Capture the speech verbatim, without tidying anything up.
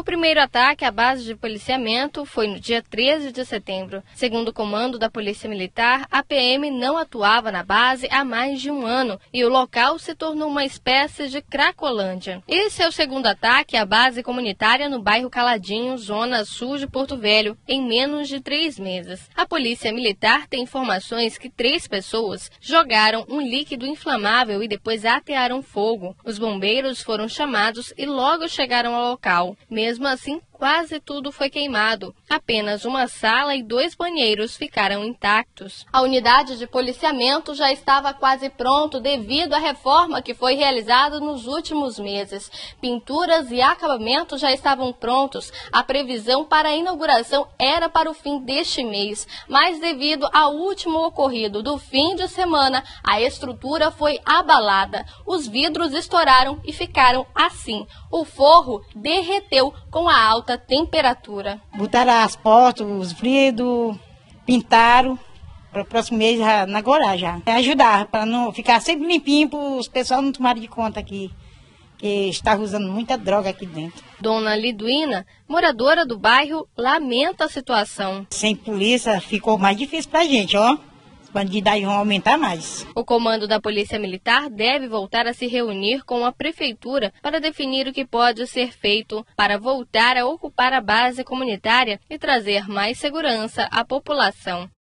O primeiro ataque à base de policiamento foi no dia treze de setembro. Segundo o comando da Polícia Militar, a P M não atuava na base há mais de um ano e o local se tornou uma espécie de Cracolândia. Esse é o segundo ataque à base comunitária no bairro Caladinho, zona sul de Porto Velho, em menos de três meses. A Polícia Militar tem informações que três pessoas jogaram um líquido inflamável e depois atearam fogo. Os bombeiros foram chamados e logo chegaram ao local. Mesmo assim, quase tudo foi queimado. Apenas uma sala e dois banheiros ficaram intactos. A unidade de policiamento já estava quase pronto devido à reforma que foi realizada nos últimos meses. Pinturas e acabamentos já estavam prontos. A previsão para a inauguração era para o fim deste mês, mas devido ao último ocorrido do fim de semana, a estrutura foi abalada. Os vidros estouraram e ficaram assim. O forro derreteu com a alta temperatura. Botaram as portas, os vidros, pintaram para o próximo mês já inaugurar já. Ajudar para não ficar sempre limpinho para os pessoal não tomarem de conta aqui, que está usando muita droga aqui dentro. Dona Liduína, moradora do bairro, lamenta a situação. Sem polícia ficou mais difícil para a gente, ó. Os bandidos aí vão aumentar mais. O comando da Polícia Militar deve voltar a se reunir com a Prefeitura para definir o que pode ser feito para voltar a ocupar a base comunitária e trazer mais segurança à população.